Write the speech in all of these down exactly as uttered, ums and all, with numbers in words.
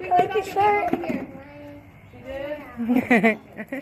I like your shirt. She did?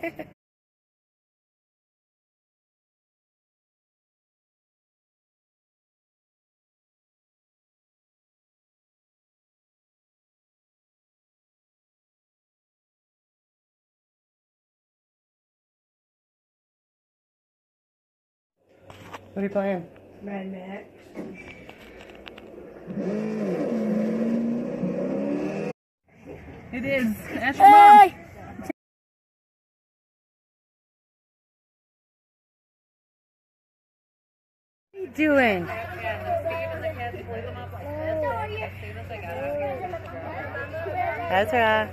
What are you playing? Mad Max. It is. Ask your mom. Hey! What are you doing? Ezra.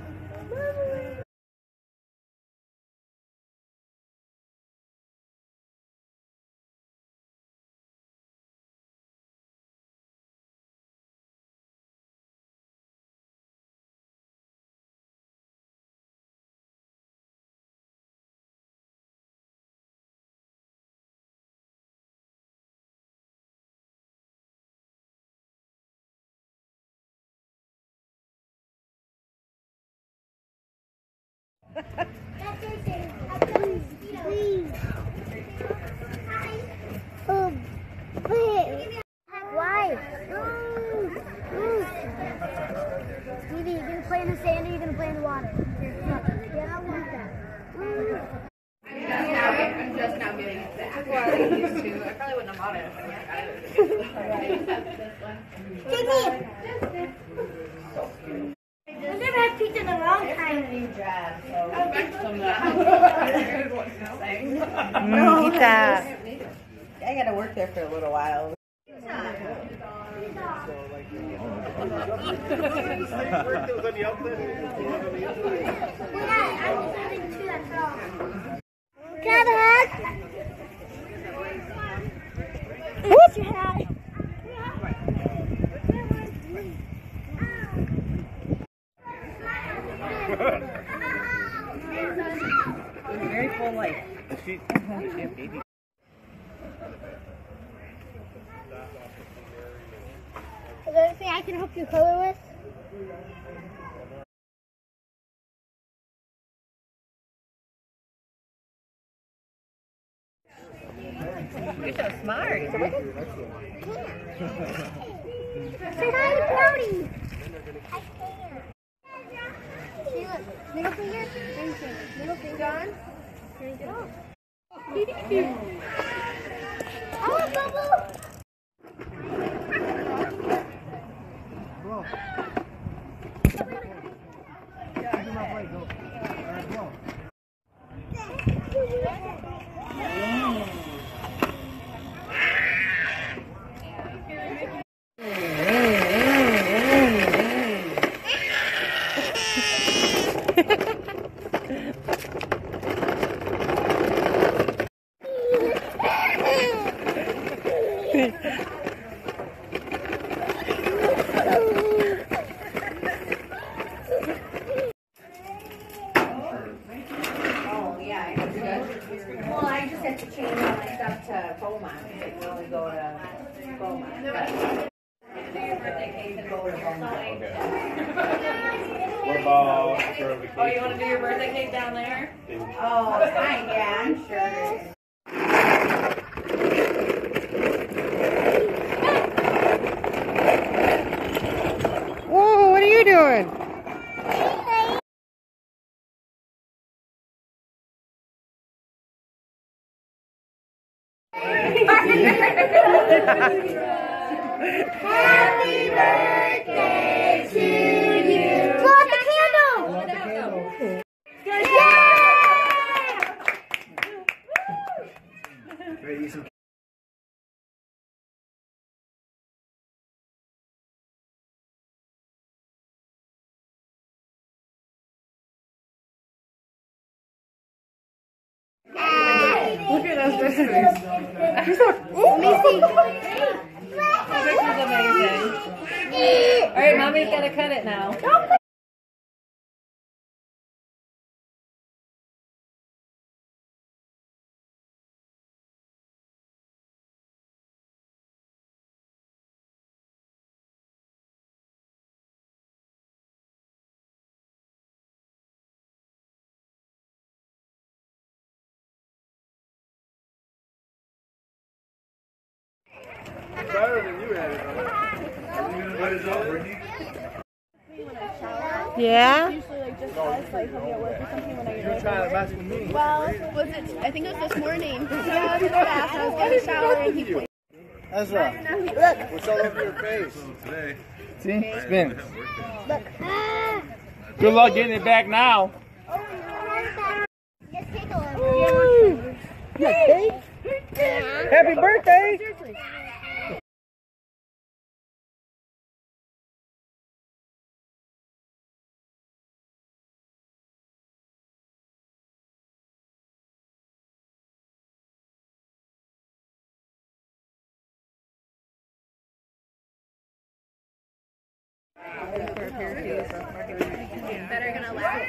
Why? Stevie, you're gonna play in the sand or you're gonna play in the water? Yeah, I want that. I'm just now getting it back. Well, I used to. I probably wouldn't have bought it if I Take me! I've never had pizza in a long time. Mm, pizza. I gotta work there for a little while. Can I have a hug? What's your hat? Very full life. Is there anything I can help you color with? You're so smart. Say hi to Brody. I can't. See, look. Middle finger. Ring finger. Middle finger on. Drink it off. Oh, Bubble. Well, I just have to change all my stuff to Beaumont. I can only go to Beaumont. Do your birthday cake and go to Beaumont. What about Oh, you want to do your birthday cake down there? Oh, fine, yeah, I'm sure. Whoa, what are you doing? Happy birthday to you. Blow out the candle. Blow out the candle. Yeah. Ready to eat some Look at us, this is. Let me see. This is amazing. All right, mommy's got to cut it now. better than you had it. What is up, Brittany? Yeah? Usually like just us, like he'll be at work or something when I get You're trying to mess with me. Well, was it? I think it was this morning. Yeah, I was in the bath. I was getting a shower and he pointed. Ezra, look. What's all over your face? Today. See? Spin. Look. Ah. Good luck getting it back now. Just take a look. Yeah, cake? Happy birthday! Better gonna laugh.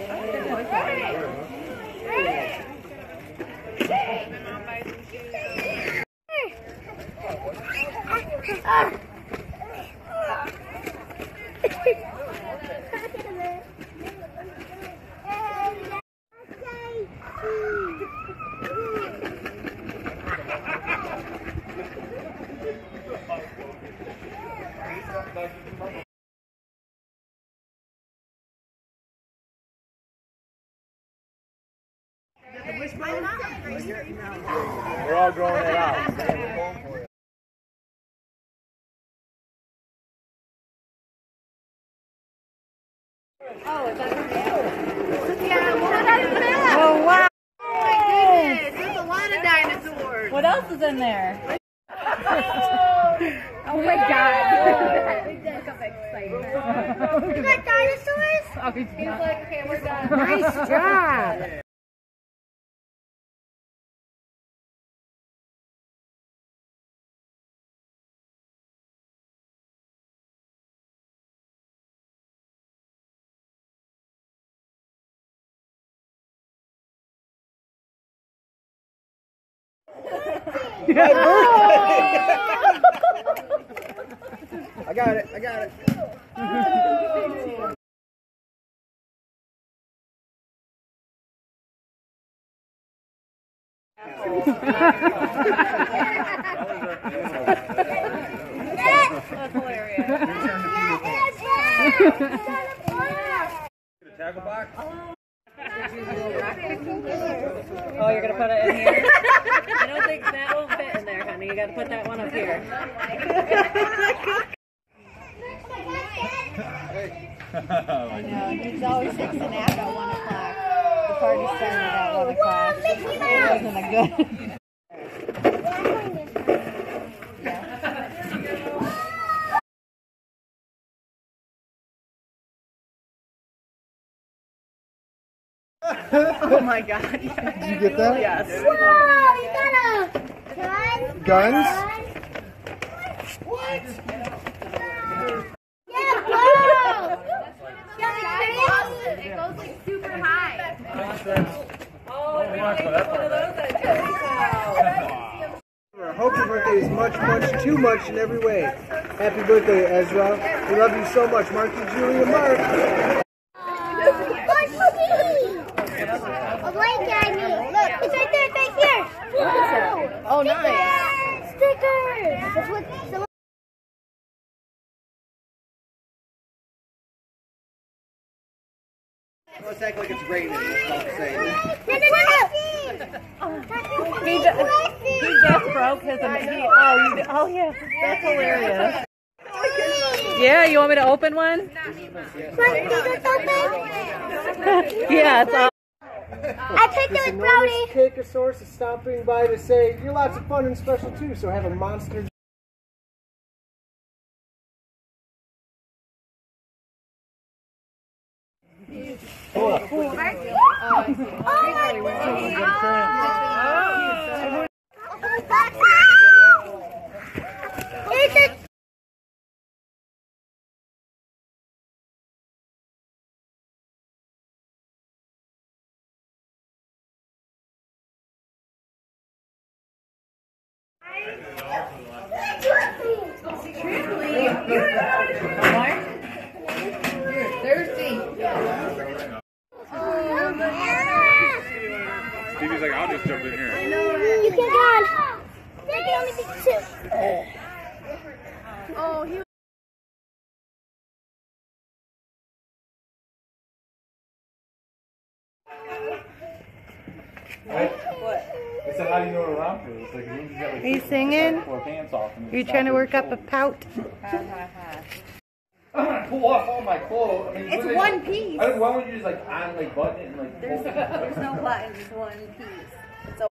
We're all growing it out. Oh, is that her dad? Yeah, well, that's that. Oh, wow! Oh my goodness, there's a lot of dinosaurs. What else is in there? Oh my god. Look up excited. You got dinosaurs? Oh, he's like, okay, we're done. Nice job! I got it. I got it. That's hilarious. Tackle box? Oh, you're gonna put it in here? I don't think that won't fit in there, honey. You gotta put that one up here. I know, he's always takes a nap at one o'clock. The party started at one o'clock. It wasn't a good. Oh my god. Did you get that? Yes. Whoa, you got a gun? Guns? What? Yeah, whoa! Yeah, It goes like super high. Oh, we want one of those at Joe's I hope your birthday is much, much, too much in every way. Happy birthday, Ezra. We love you so much. Marky, Julie, and Mark. A blanket I need. Look, it's right there, it's right here. Whoa. Oh, nice. Stickers. That's what someone. Let's act like it's raining. That's all I'm saying. No, no, no, no. He just, he just broke his. He, oh, you, oh, yeah. That's hilarious. Yeah, you want me to open one? Yeah, it's all. I picked it with Brody. Cakeosaurus is stopping by to say you're lots of fun and special too, so have a monster. Oh, it's a Stevie's like, I'll just jump in here. You can go on. There can only be two. Oh, he. They said, how do you know what a romper is? It's like, you got, like, Are you singing? pull our pants off and Are you trying to work up a pout? I'm gonna pull off all my clothes. I mean, It's what one they- piece. I mean, why wouldn't you just like on like button it and like There's, pull it? there's no buttons, it's one piece. So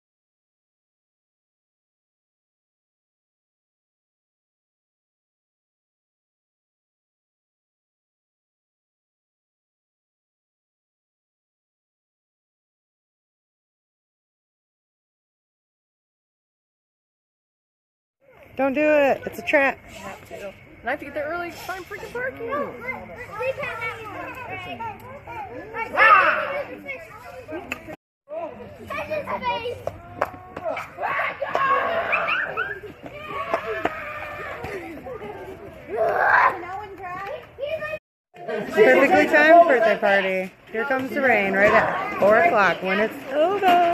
Don't do it. It's a trap. and I have to get there early to find freaking parking. Perfectly timed birthday party. Here comes the rain right at four o'clock when it's over.